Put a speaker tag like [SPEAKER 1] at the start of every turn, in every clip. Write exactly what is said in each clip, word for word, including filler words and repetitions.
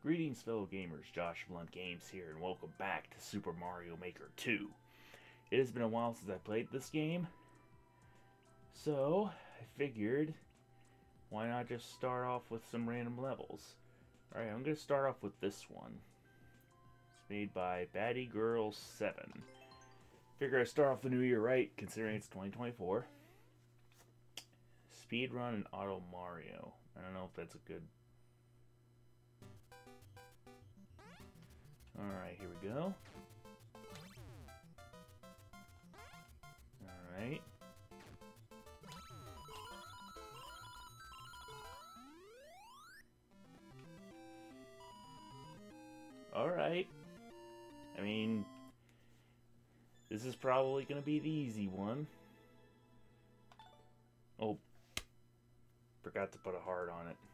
[SPEAKER 1] Greetings, fellow gamers. Josh Blunt Games here, and welcome back to Super Mario Maker two. It has been a while since I played this game, so I figured, why not just start off with some random levels? Alright, I'm going to start off with this one. It's made by Batty Girl seven. Figure I start off the new year right, considering it's twenty twenty-four. Speedrun and Auto Mario. I don't know if that's a good... Alright, here we go. Alright. Alright. I mean, this is probably going to be the easy one. Oh, forgot to put a heart on it.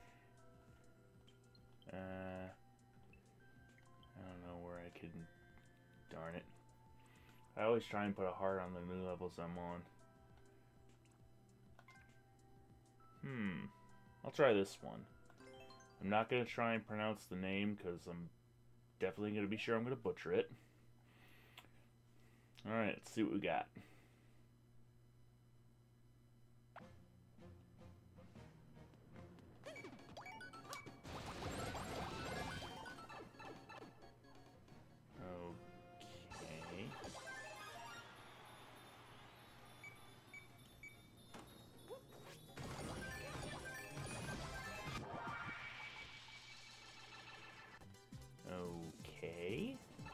[SPEAKER 1] Uh... I don't know where I can... Darn it. I always try and put a heart on the new levels I'm on. Hmm. I'll try this one. I'm not going to try and pronounce the name because I'm definitely going to be sure I'm going to butcher it. Alright, let's see what we got. Okay.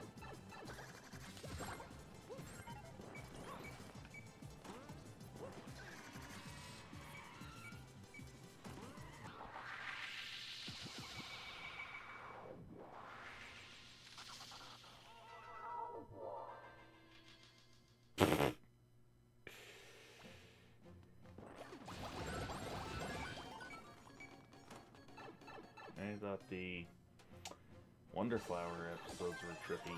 [SPEAKER 1] I thought the Wonder Flower episodes were trippy.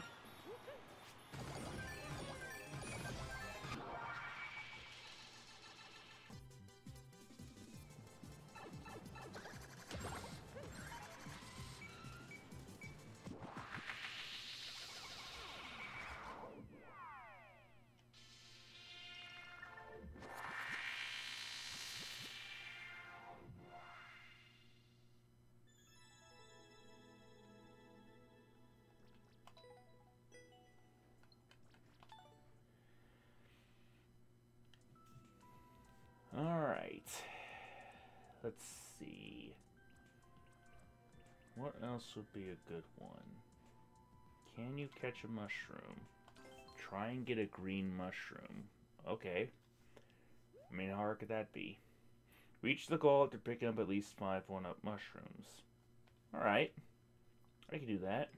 [SPEAKER 1] Alright. Let's see. What else would be a good one? Can you catch a mushroom? Try and get a green mushroom. Okay. I mean, how hard could that be? Reach the goal after picking up at least five one-up mushrooms. Alright. I can do that.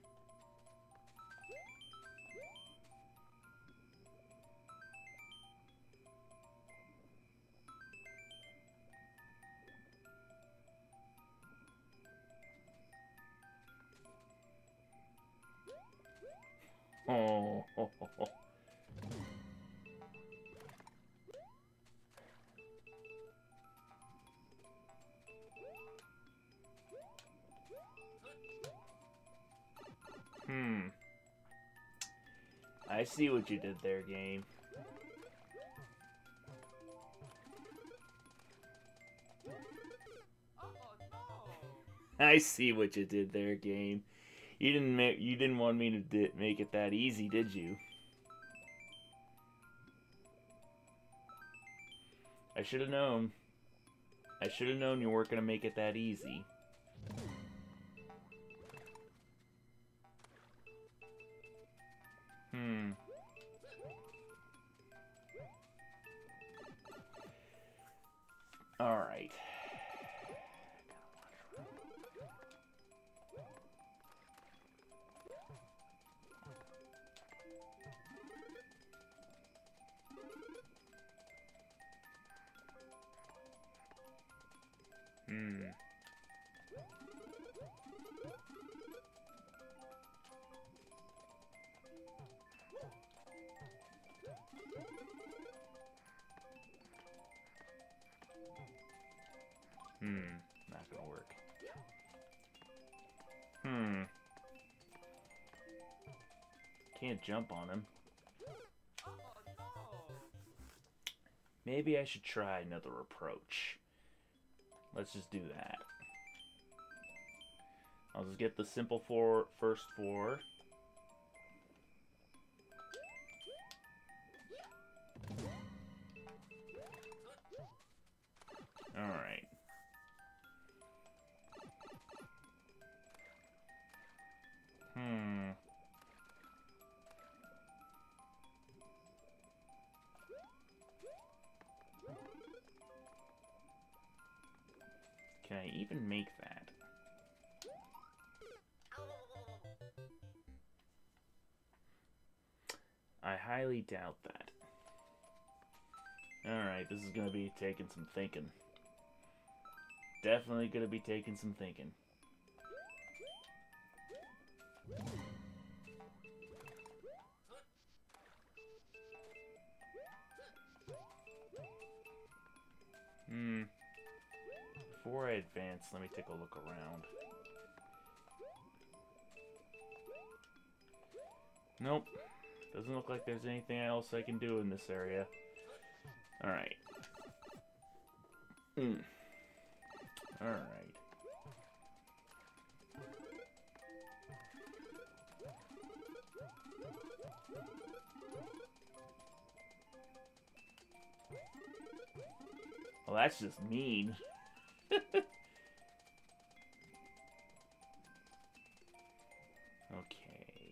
[SPEAKER 1] Oh, oh, oh, oh. Hmm. I see what you did there, game. I see what you did there, game. You didn't make you didn't want me to di make it that easy, did you? I should have known. I should have known you weren't gonna make it that easy. Hmm. All right. Hmm. Hmm. Can't jump on him. Maybe I should try another approach. Let's just do that. I'll just get the simple four, first four. Alright. Hmm. Can I even make that? I highly doubt that. Alright, this is gonna be taking some thinking. Definitely gonna be taking some thinking. Hmm. Before I advance, let me take a look around. Nope. Doesn't look like there's anything else I can do in this area. Alright. Hmm. Alright. Well, that's just mean. Okay.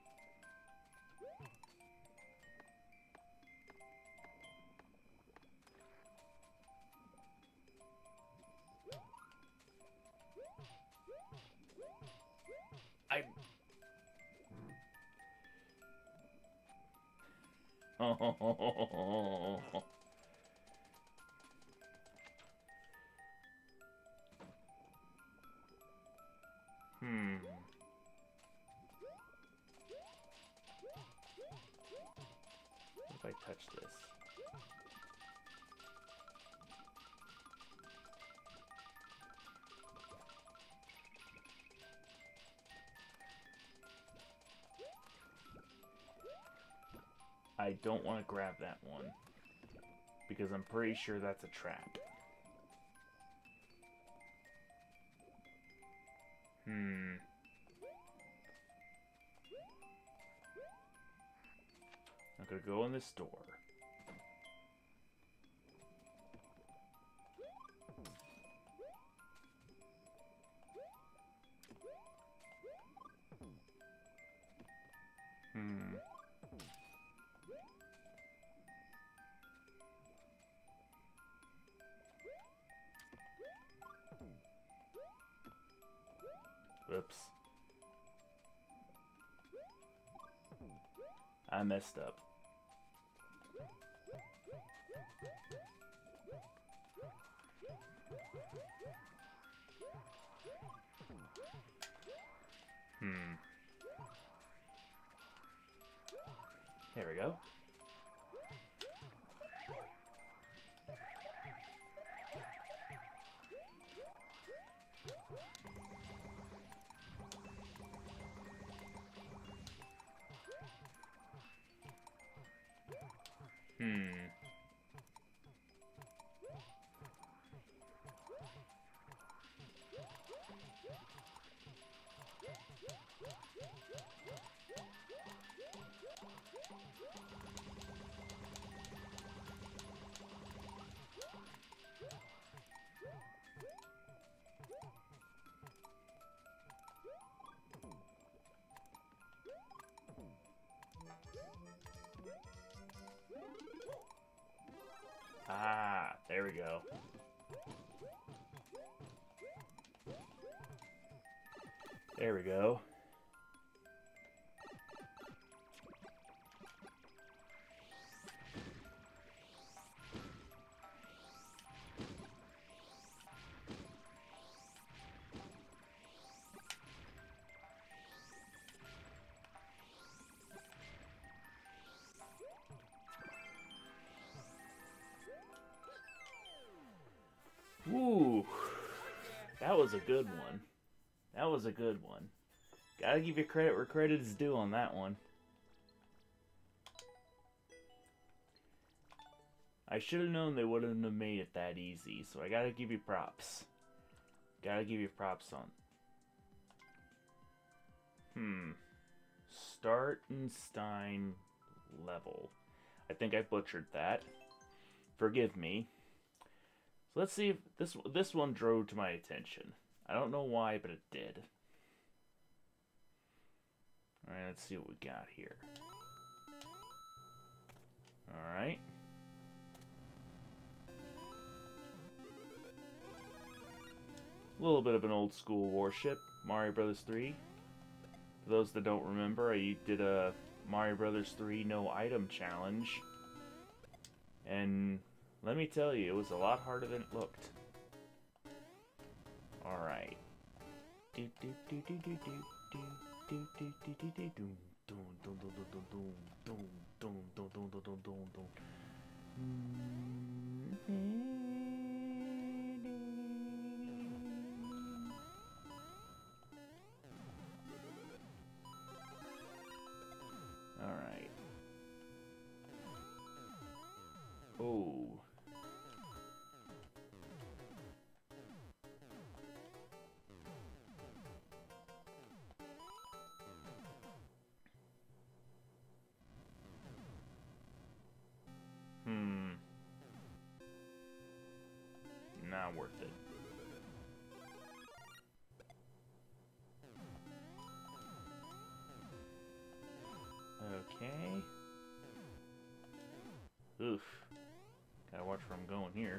[SPEAKER 1] I... Oh. Hmm. What if I touch this? I don't want to grab that one, because I'm pretty sure that's a trap. Hmm. I'm gonna go in this door. Hmm. Whoops. I messed up. Hmm. There we go. Hmm. Ah, there we go. There we go. Ooh, that was a good one. That was a good one. Gotta give you credit where credit is due on that one. I should have known they wouldn't have made it that easy, so I gotta give you props. Gotta give you props on. Hmm. Startenstein level. I think I butchered that. Forgive me. So let's see if this this one drew to my attention. I don't know why, but it did. Alright, let's see what we got here. Alright. A little bit of an old school warship, Mario Brothers three. For those that don't remember, I did a Mario Brothers three no item challenge. And let me tell you, it was a lot harder than it looked. Alright. Alright. Oh. Hmm. Not worth it. Okay. Oof. Gotta watch where I'm going here.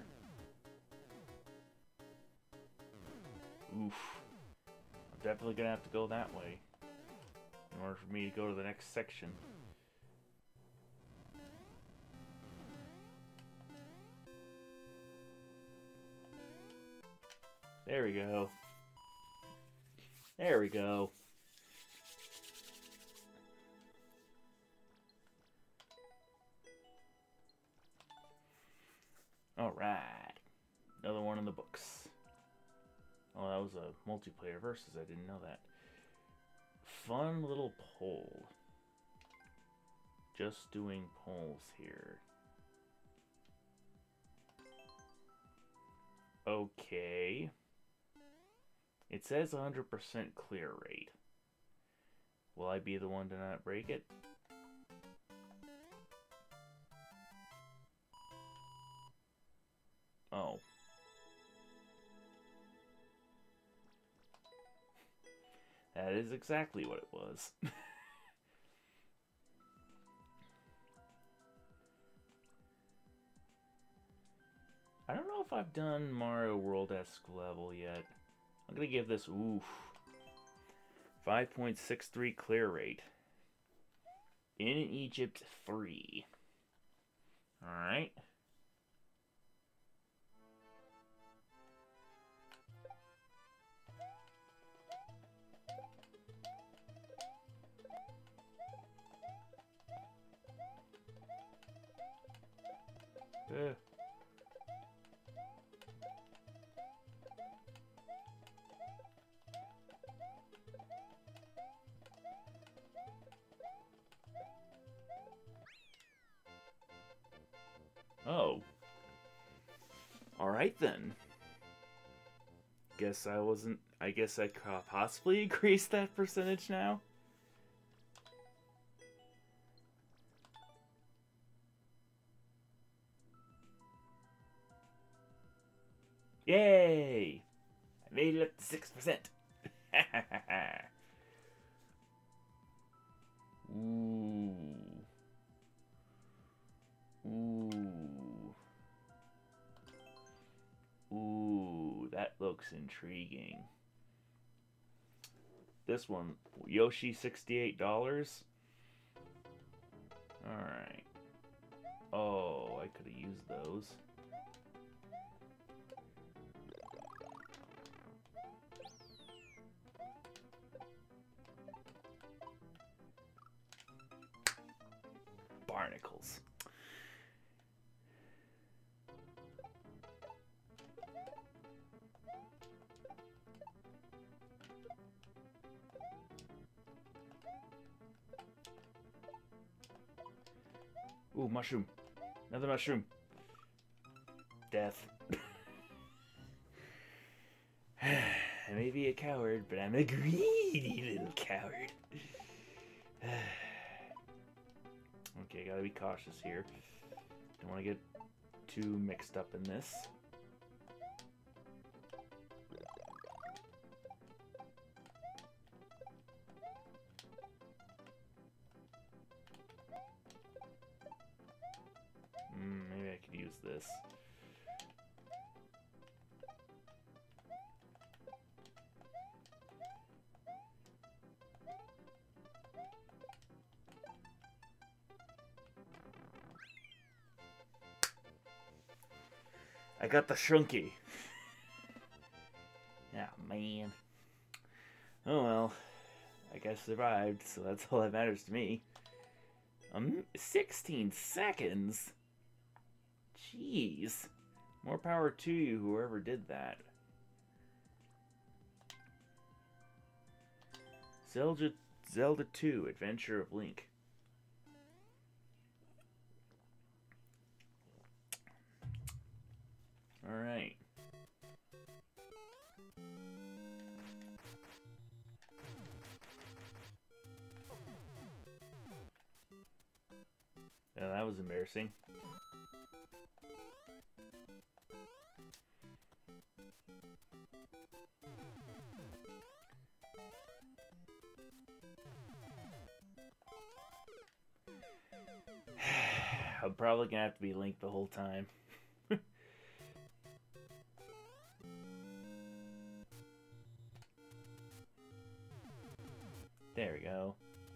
[SPEAKER 1] Oof. I'm definitely gonna have to go that way in order for me to go to the next section. There we go. There we go. Alright. Another one in the books. Oh, that was a multiplayer versus. I didn't know that. Fun little poll. Just doing polls here. Okay. It says one hundred percent clear rate. Will I be the one to not break it? Oh. That is exactly what it was. I don't know if I've done Mario World-esque level yet. I'm gonna give this, oof, five point six three clear rate. In Egypt three. Alright. Uh. Oh. Alright then. Guess I wasn't... I guess I could possibly increase that percentage now? Yay! I made it up to six percent. Ooh. Ooh. Ooh, that looks intriguing. This one, Yoshi sixty-eight dollars. Alright. Oh, I could have used those. Barnacles. Ooh, mushroom. Another mushroom. Death. I may be a coward, but I'm a greedy little coward. Okay, gotta be cautious here. Don't want to get too mixed up in this. Mm, maybe I could use this. I got the Shrunky. Yeah, man. Oh well. I guess I survived, so that's all that matters to me. Um, sixteen seconds? Jeez. More power to you, whoever did that. Zelda, Zelda two, Adventure of Link. Alright. Yeah, that was embarrassing. I'm probably gonna have to be Link the whole time. There we go.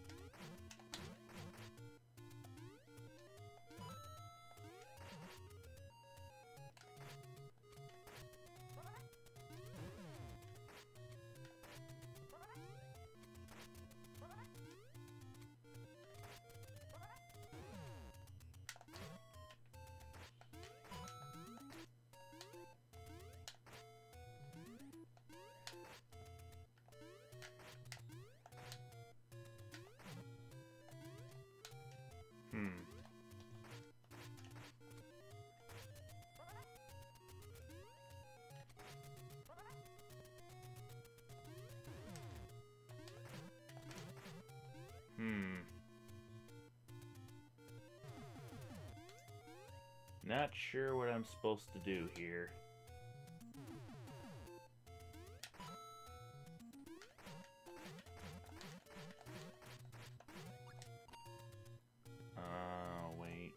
[SPEAKER 1] Hmm. Hmm. Not sure what I'm supposed to do here. Oh, wait.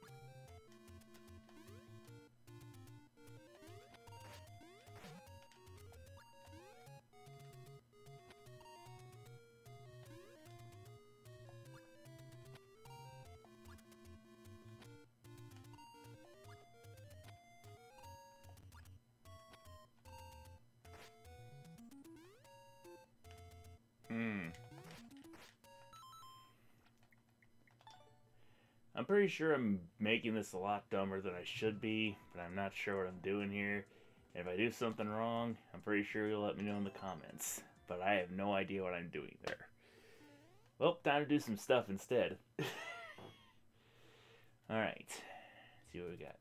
[SPEAKER 1] Hmm. I'm pretty sure I'm making this a lot dumber than I should be, but I'm not sure what I'm doing here. And if I do something wrong, I'm pretty sure you'll let me know in the comments. But I have no idea what I'm doing there. Well, time to do some stuff instead. Alright. See what we got.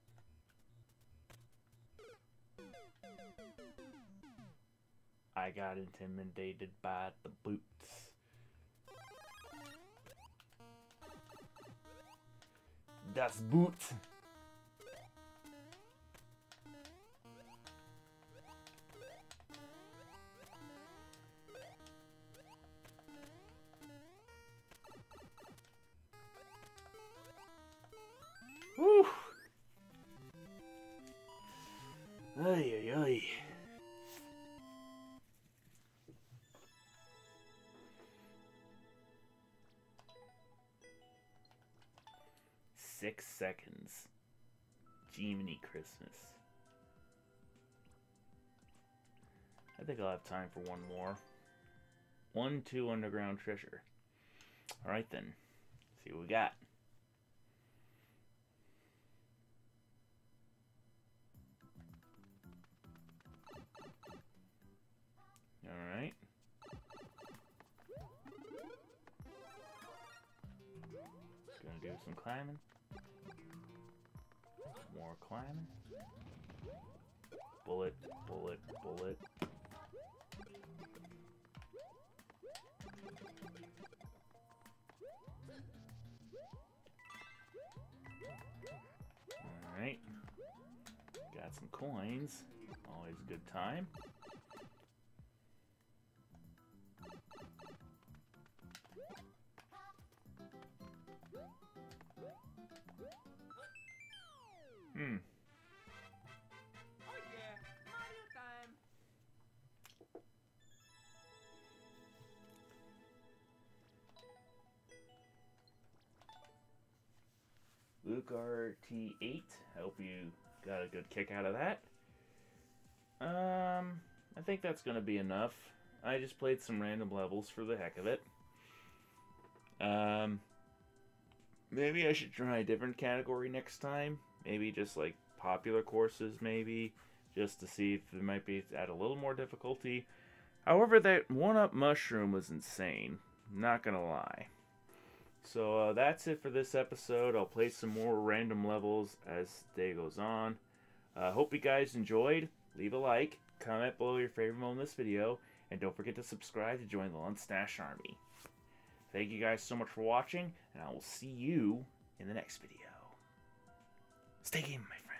[SPEAKER 1] I got intimidated by the boots. Das Boot. Whew. Ay, ay, ay. Six seconds. Jiminy Christmas. I think I'll have time for one more. One, two underground treasure. Alright then. See what we got. Alright. Just gonna do some climbing. More climbing. Bullet, bullet, bullet. Alright. Got some coins. Always a good time. Hmm.
[SPEAKER 2] Oh yeah, Mario time.
[SPEAKER 1] Luke R T eight. I hope you got a good kick out of that. Um, I think that's going to be enough. I just played some random levels for the heck of it. Um, maybe I should try a different category next time. Maybe just like popular courses, maybe. Just to see if it might be at a little more difficulty. However, that one-up mushroom was insane. Not going to lie. So uh, that's it for this episode. I'll play some more random levels as the day goes on. I uh, hope you guys enjoyed. Leave a like, comment below your favorite moment in this video, and don't forget to subscribe to join the Lunstache Army. Thank you guys so much for watching, and I will see you in the next video. Stay gaming, my friends.